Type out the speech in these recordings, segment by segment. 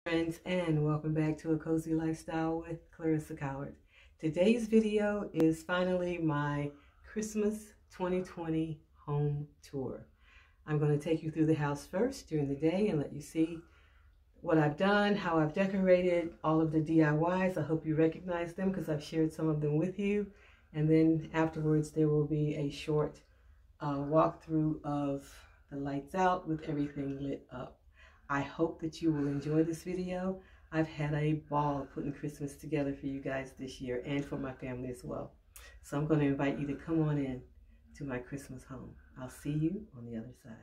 Friends, and welcome back to A Cozy Lifestyle with Clarissa Coward. Today's video is finally my Christmas 2020 home tour. I'm going to take you through the house first during the day and let you see what I've done, how I've decorated, all of the DIYs. I hope you recognize them because I've shared some of them with you. And then afterwards there will be a short walkthrough of the lights out with everything lit up. I hope that you will enjoy this video. I've had a ball putting Christmas together for you guys this year and for my family as well. So I'm going to invite you to come on in to my Christmas home. I'll see you on the other side.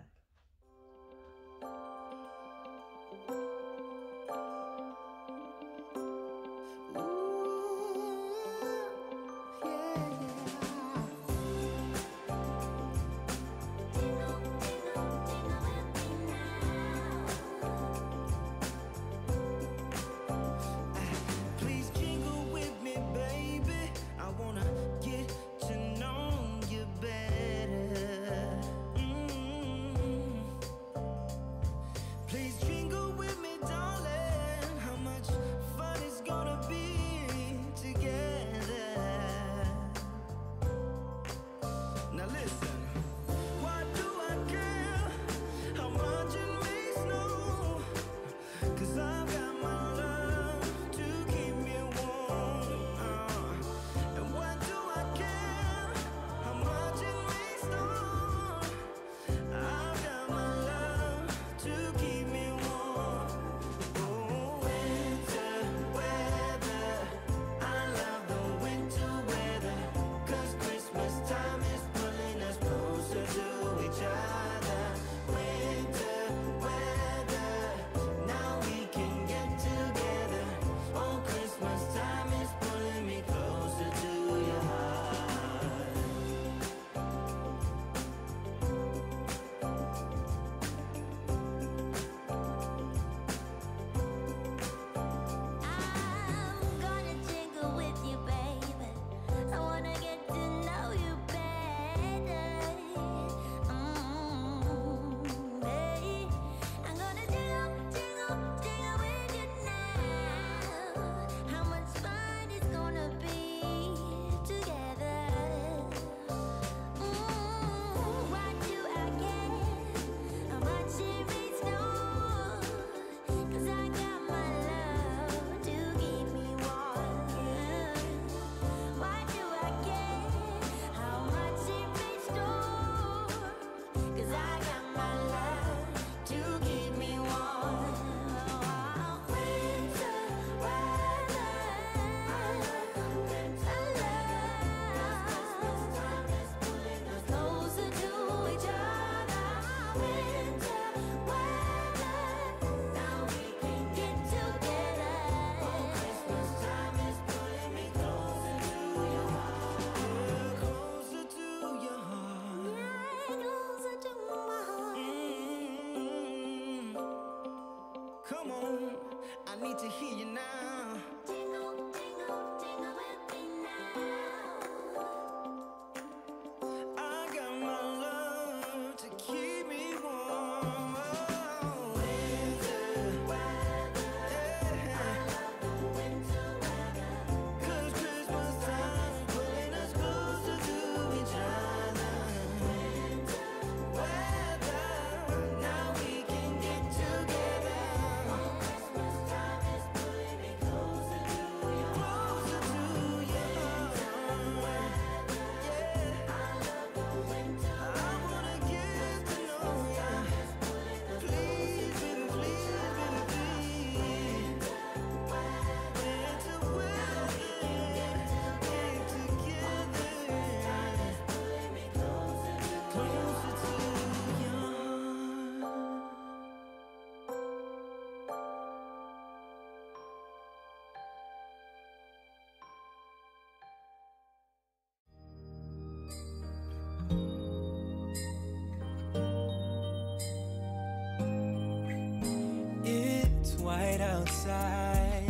Come on, I need to hear you now. Jingle, jingle, jingle with me now. I got my love to keep me warm. Winter weather, yeah. I love the winter weather. 'Cause Christmas time is pulling us closer to each other. Winter weather, now we can get together. White outside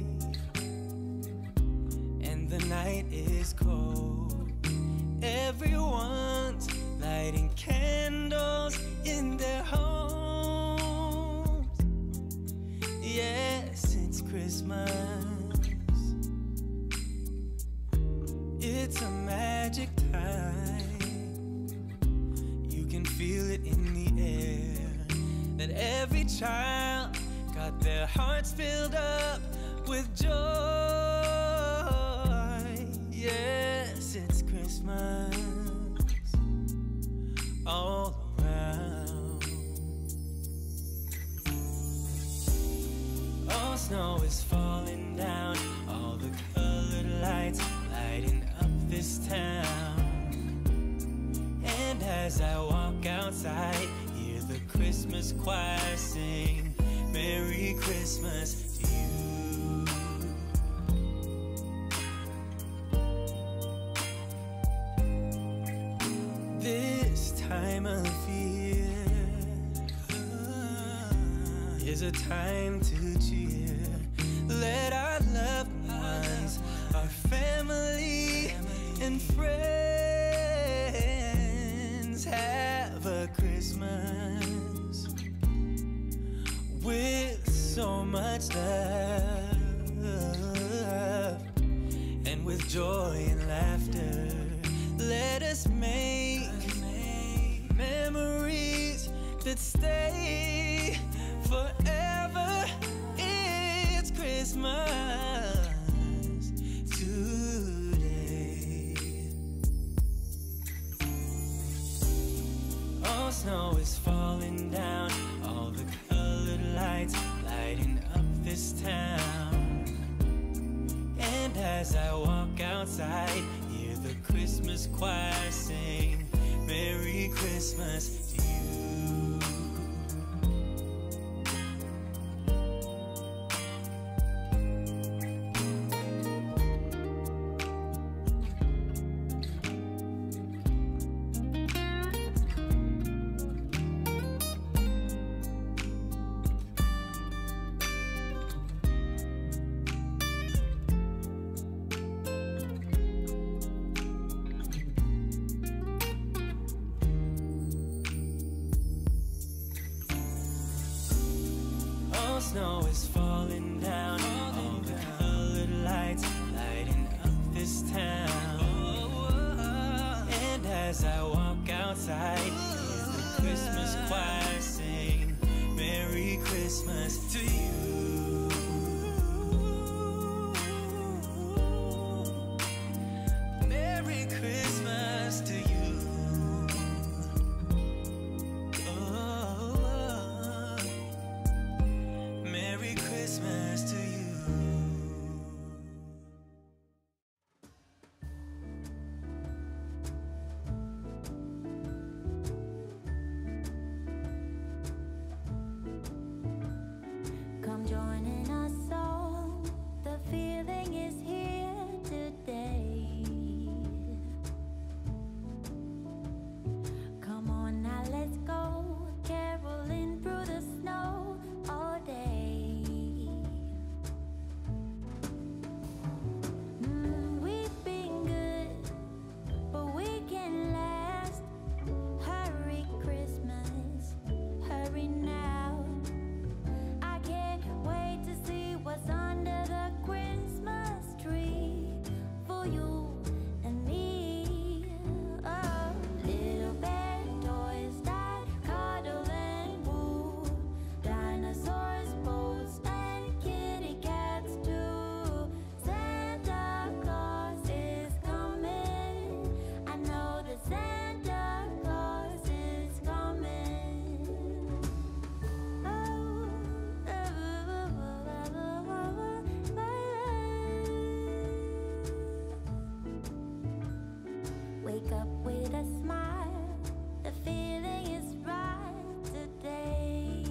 and the night is cold. Everyone's lighting candles in their homes. Yeah, Christmas. It's a magic time. You can feel it in the air, that every child got their hearts filled up with joy. Yes, it's Christmas all around. All snow is falling down, all the colored lights lighting up this town. And as I walk outside, hear the Christmas choir sing Merry Christmas to you. This time of year is a time to cheer. Let our loved ones, our family and friends have a Christmas with so much love, and with joy and laughter. Let us make memories that stay forever. It's Christmas today. All snow is falling down, all the colored lights lighting up this town. And as I walk outside, hear the Christmas choir sing Merry Christmas to you. Snow is falling down, all the colored lights lighting up this town. And as I walk outside, hear the Christmas choir sing Merry Christmas to you. Merry Christmas to you. Merry Christmas to you. Come joining us all. The feeling is here today. Come on now, let's go. Caroling through the snow all day. We've been good, but we can last. Hurry Christmas, hurry now. I can't wait to see what's under the Christmas tree for you and me. Oh, little bear toys that cuddle and woo, dinosaurs, boats, and kitty cats too. Santa Claus is coming. I know that Santa Claus is coming. Wake up with a smile. The feeling is right today.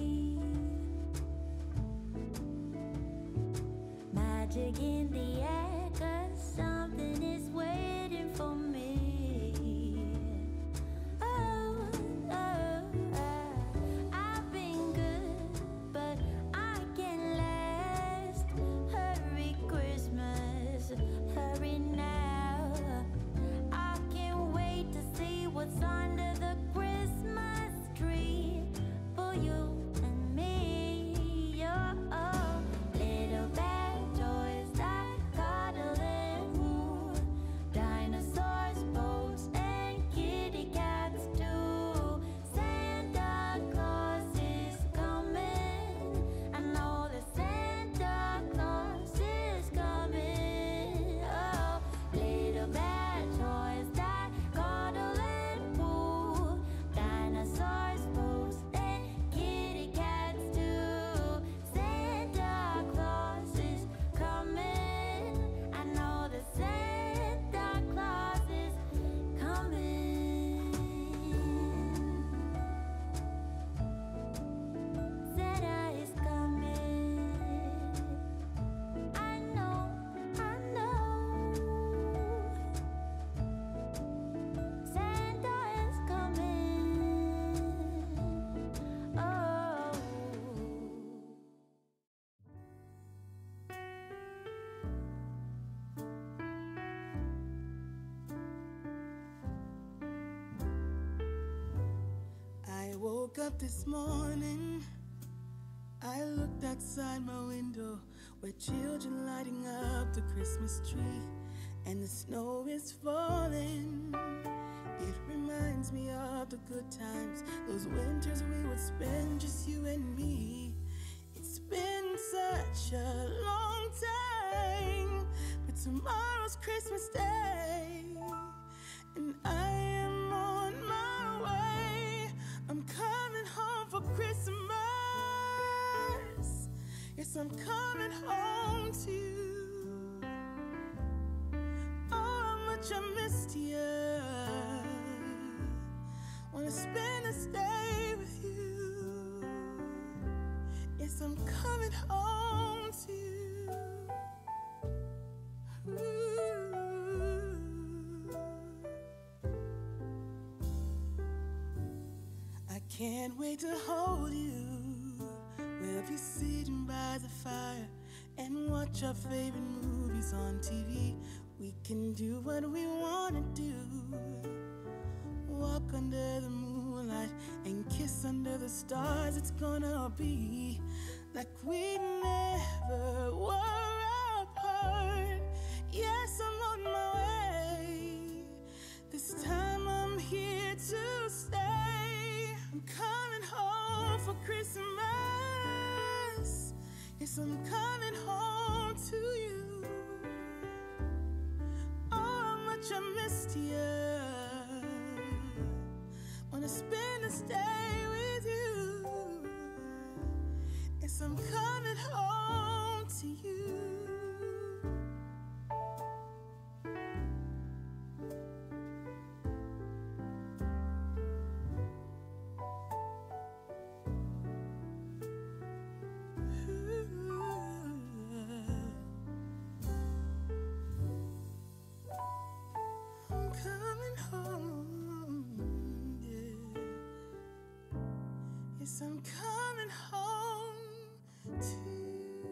Magic in the air, 'cause something is waiting for me. Oh, oh, oh. I've been good, but I can last. Hurry Christmas, hurry now. I can't wait to see what's under the Christmas tree for you and me. Oh, little bear woke up this morning, I looked outside my window where children lighting up the Christmas tree, and the snow is falling. It reminds me of the good times, those winters we would spend just you and me. It's been such a long time, but tomorrow's Christmas Day, and I am on my way. I'm coming home for Christmas. Yes, I'm coming home to you. Oh, how much I missed you. Wanna spend this day with you. Yes, I'm coming home to you. Ooh. I can't wait to hold you. We'll be sitting by the fire and watch our favorite movies on TV. We can do what we wanna do. Walk under the moonlight and kiss under the stars. It's gonna be like we never were apart. Yes, I'm on my way. This time I'm here to stay. I'm coming home for Christmas. Yes, I'm coming home to you. Oh, how much I missed you. Wanna spend this day with you. Yes, I'm coming home to you. I'm coming home, yeah. Yes, I'm coming home to you.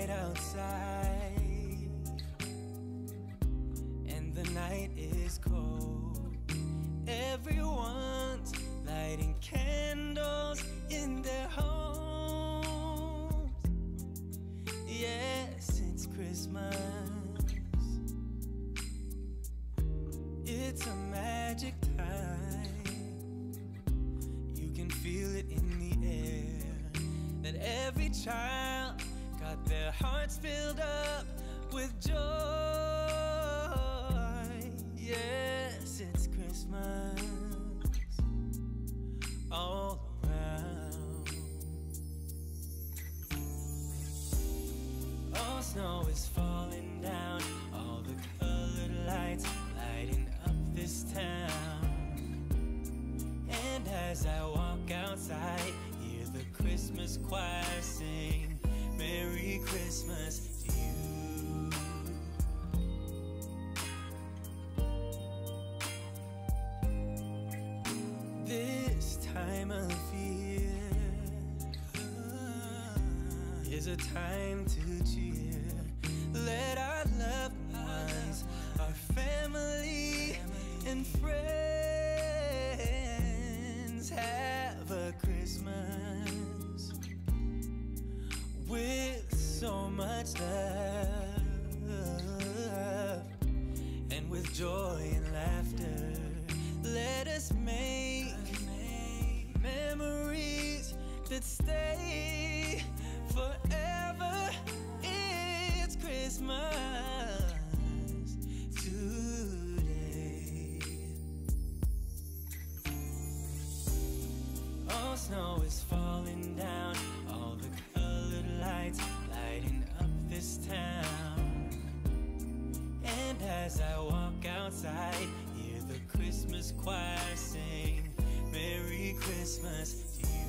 light outside, and the night is cold. Everyone's lighting candles in their homes. Yes, it's Christmas. It's a magic time. You can feel it in the air, that every child got their hearts filled up with joy. Yes, it's Christmas all around. Oh, snow is falling down, all the colored lights lighting up this town. And as I walk outside, hear the Christmas choir sing, Merry Christmas to you. This time of year is a time to cheer. Let our loved ones, our family and friends have a Christmas with so much love, and with joy and laughter. Let us make memories that stay forever. It's Christmas today. Oh, snow is falling down, all the colored lights lighting up this town. And as I walk outside, hear the Christmas choir sing, Merry Christmas to you.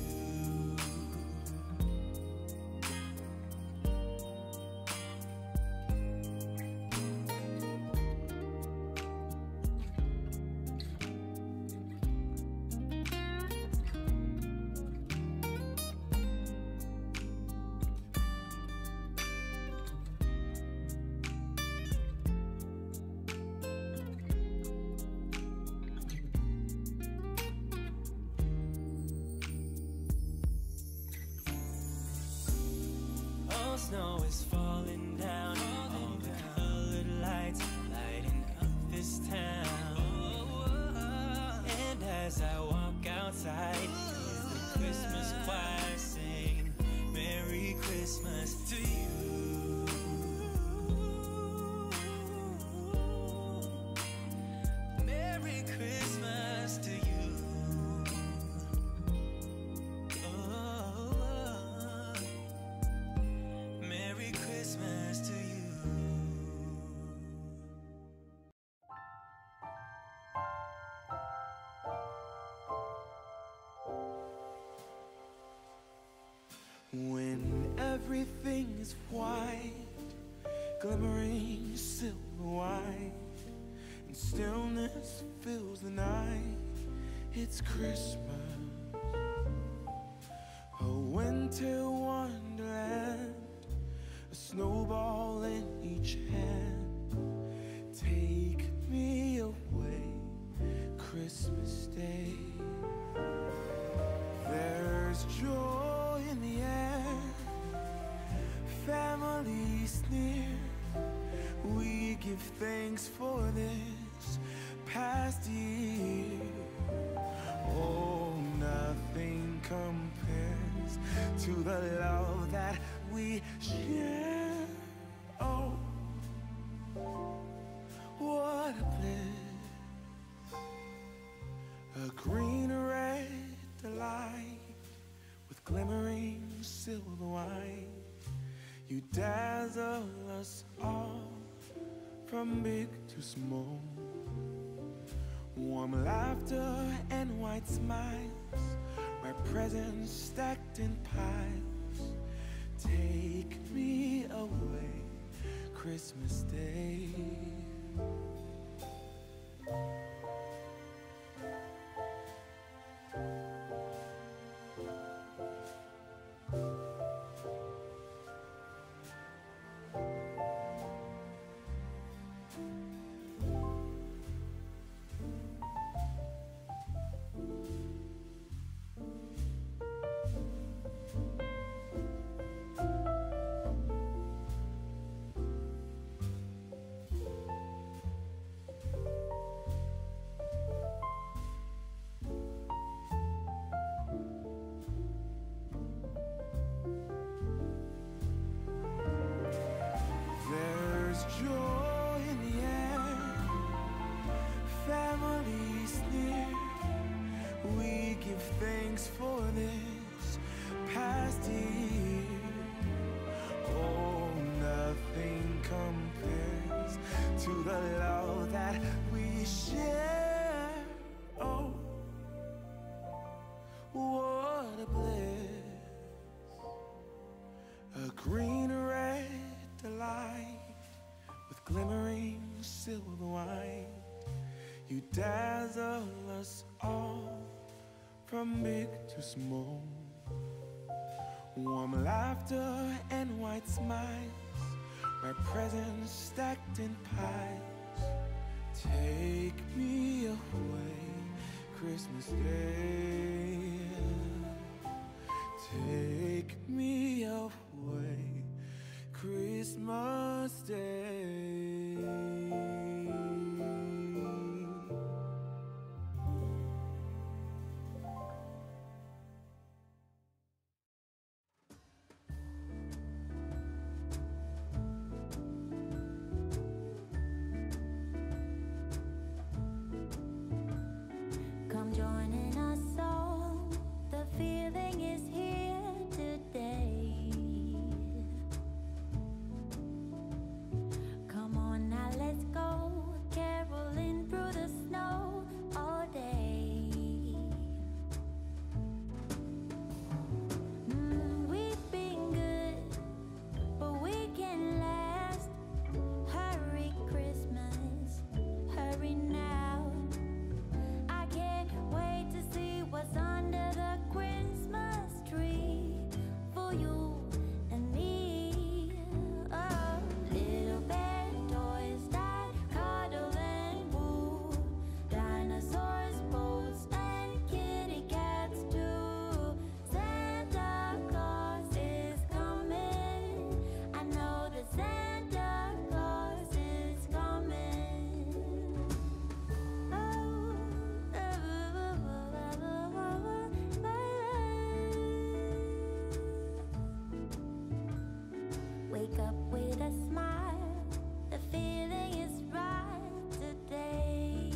Snow is falling down, all the colored lights lighting up this town. And as I walk outside, hear the Christmas choir sing, Merry Christmas to you. Merry Christmas to you. Merry Christmas to you. When everything is white, glimmering silver white, and stillness fills the night, it's Christmas, a winter wonderland, a snowball in each hand. Take me away, Christmas Day. There's joy in the air, families near. We give thanks for this past year. Oh, nothing compares to the love that we share. Oh, what a bliss, a green red delight with glimmering silver wine. You dazzle us all from big to small. Warm laughter and white smiles, my presents stacked in piles. Take me away, Christmas Day. from big to small. Warm laughter and white smiles, my presents stacked in piles. Take me away, Christmas Day. Take me away, Christmas Day. Come joining us all. The feeling is here today. Come on now, let's go. Caroling through the snow all day. We've been good, but we can last. Hurry, Christmas, hurry now. I can't wait to see what's under the Christmas tree for you and me. Oh, little bear toys that cuddle and woo, dinosaurs, boats, and kitty cats too. Santa Claus is coming. I know that Santa Claus is coming. Wake up with a smile. The feeling is right today.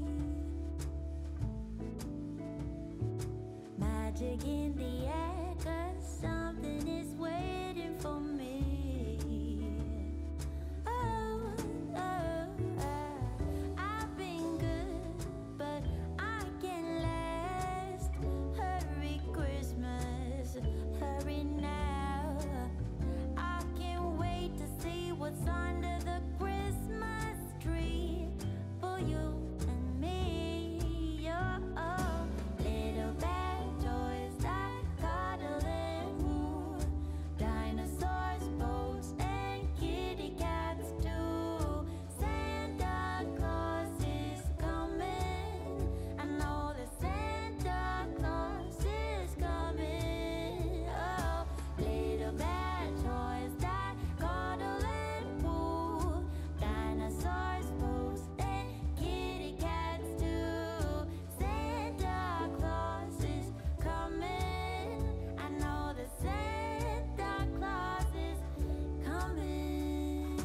Magic in the air, 'cause something is waiting for me. Oh, oh, oh. I've been good, but I can last. Hurry, Christmas, hurry now. I can't wait to see what's under the Christmas tree for you and me. Oh, little bear toys that cuddle and woo, dinosaurs, boats, and kitty cats too. Santa Claus is coming. I know that Santa Claus is coming. Oh, little bear toys that cuddle and woo, dinosaurs, boats, and kitty cats too. Santa Claus is coming. I know that Santa Claus is coming.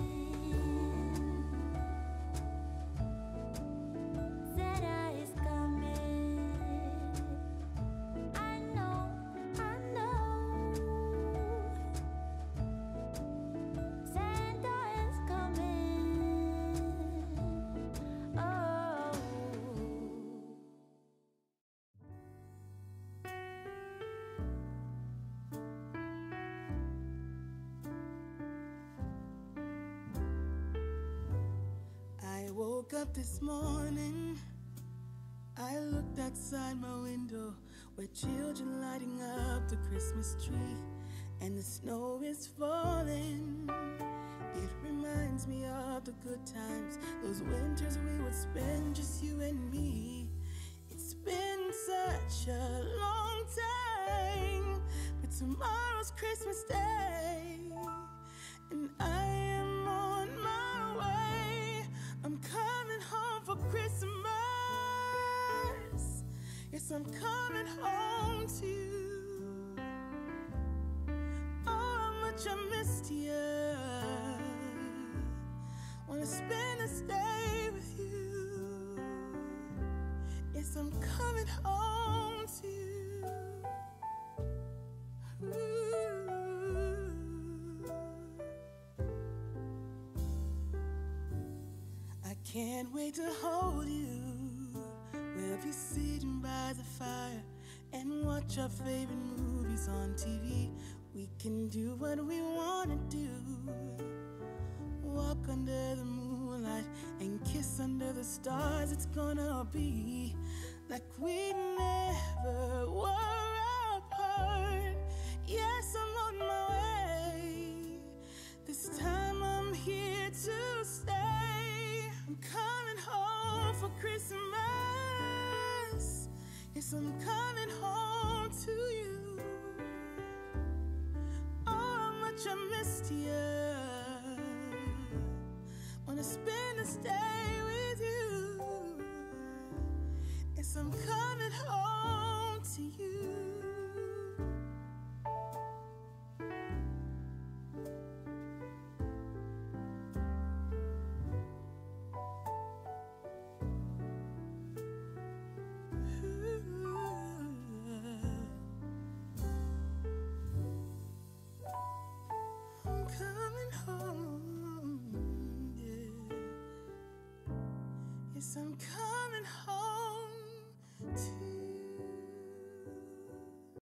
Santa is coming. I know, I know. Santa is coming. Oh. I woke up this morning, I looked outside my window where children lighting up the Christmas tree, and the snow is falling. It reminds me of the good times, those winters we would spend just you and me. It's been such a long time, but tomorrow's Christmas Day, and I am on my way. I'm coming home for Christmas. Yes, I'm coming home to you. Oh, how much I missed you. Wanna spend this day with you. Yes, I'm coming home to you. Ooh. I can't wait to hold you. We'll be sitting by the fire and watch our favorite movies on TV. We can do what we wanna do. Walk under the moonlight and kiss under the stars. It's gonna be like we never were apart. Yes, I'm on my way. This time I'm here to stay. I'm coming home for Christmas. Yes, I'm coming home to you. Oh, how much I missed you. Wanna spend this day with you. Yes, I'm coming home to you. I'm coming home, yeah. Yes, I'm coming home.